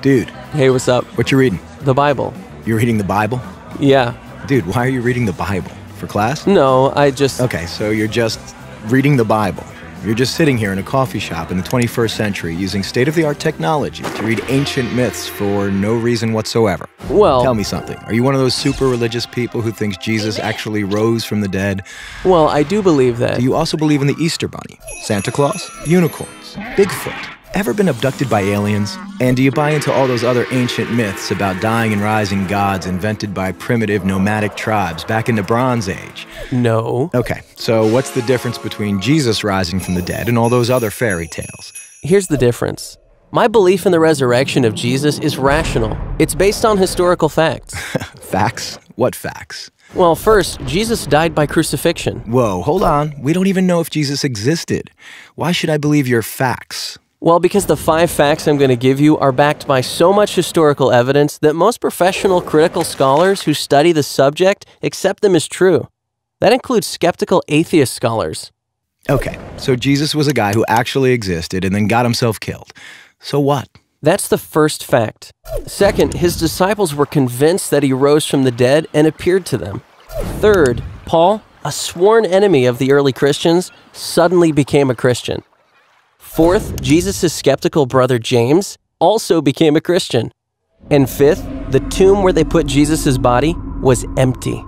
Dude, Hey, what's up? what you reading? The Bible. You're reading the Bible? Yeah. Dude, why are you reading the Bible? For class? No, I just... Okay, so you're just reading the Bible. You're just sitting here in a coffee shop in the 21st century using state-of-the-art technology to read ancient myths for no reason whatsoever. Well... Tell me something. Are you one of those super religious people who thinks Jesus actually rose from the dead? Well, I do believe that. Do you also believe in the Easter Bunny, Santa Claus, unicorns, Bigfoot? Ever been abducted by aliens? And do you buy into all those other ancient myths about dying and rising gods invented by primitive nomadic tribes back in the Bronze Age? No. Okay, so what's the difference between Jesus rising from the dead and all those other fairy tales? Here's the difference. My belief in the resurrection of Jesus is rational. It's based on historical facts. Facts? What facts? Well, first, Jesus died by crucifixion. Whoa, hold on. We don't even know if Jesus existed. Why should I believe your facts? Well, because the 5 facts I'm going to give you are backed by so much historical evidence that most professional critical scholars who study the subject accept them as true. That includes skeptical atheist scholars. Okay, so Jesus was a guy who actually existed and then got himself killed. So what? That's the first fact. Second, his disciples were convinced that he rose from the dead and appeared to them. Third, Paul, a sworn enemy of the early Christians, suddenly became a Christian. Fourth, Jesus' skeptical brother James also became a Christian. And fifth, the tomb where they put Jesus' body was empty.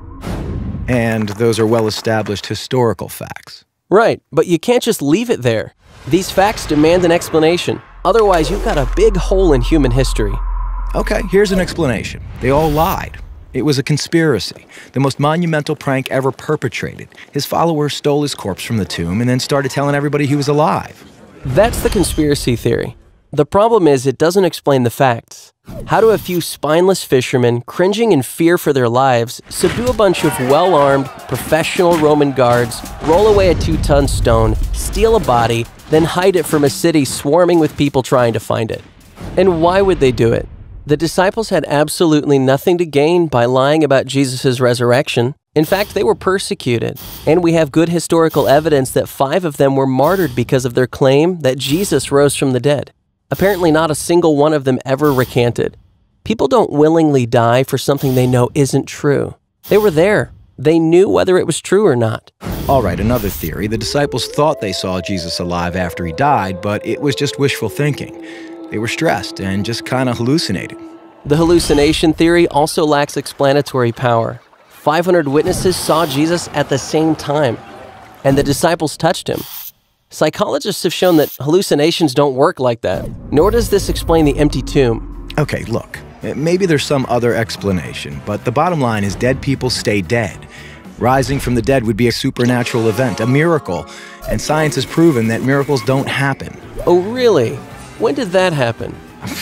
And those are well-established historical facts. Right, but you can't just leave it there. These facts demand an explanation. Otherwise, you've got a big hole in human history. Okay, here's an explanation. They all lied. It was a conspiracy, the most monumental prank ever perpetrated. His followers stole his corpse from the tomb and then started telling everybody he was alive. That's the conspiracy theory. The problem is it doesn't explain the facts. How do a few spineless fishermen, cringing in fear for their lives, subdue a bunch of well-armed, professional Roman guards, roll away a 2-ton stone, steal a body, then hide it from a city swarming with people trying to find it? And why would they do it? The disciples had absolutely nothing to gain by lying about Jesus' resurrection. In fact, they were persecuted, and we have good historical evidence that 5 of them were martyred because of their claim that Jesus rose from the dead. Apparently, not a single one of them ever recanted. People don't willingly die for something they know isn't true. They were there. They knew whether it was true or not. All right, another theory. The disciples thought they saw Jesus alive after he died, but it was just wishful thinking. They were stressed and just kind of hallucinated. The hallucination theory also lacks explanatory power. 500 witnesses saw Jesus at the same time, and the disciples touched him. Psychologists have shown that hallucinations don't work like that, nor does this explain the empty tomb. Okay, look, maybe there's some other explanation, but the bottom line is dead people stay dead. Rising from the dead would be a supernatural event, a miracle, and science has proven that miracles don't happen. Oh, really? When did that happen?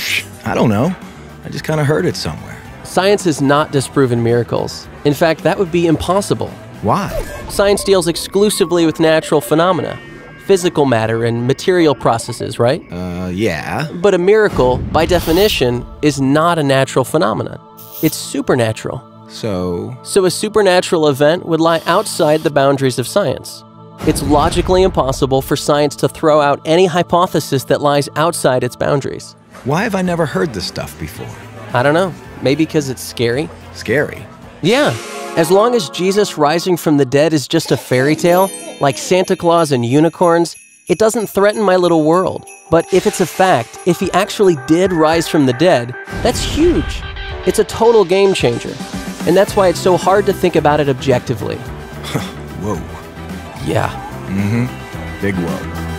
I don't know. I just kind of heard it somewhere. Science has not disproven miracles. In fact, that would be impossible. Why? Science deals exclusively with natural phenomena, physical matter and material processes, right? Yeah. But a miracle, by definition, is not a natural phenomenon. It's supernatural. So So a supernatural event would lie outside the boundaries of science. It's logically impossible for science to throw out any hypothesis that lies outside its boundaries. why have I never heard this stuff before? I don't know. Maybe because it's scary? Scary. Yeah. As long as Jesus rising from the dead is just a fairy tale, like Santa Claus and unicorns, it doesn't threaten my little world. But if it's a fact, if he actually did rise from the dead, that's huge. It's a total game changer. And that's why it's so hard to think about it objectively. Whoa. Yeah. Big whoa.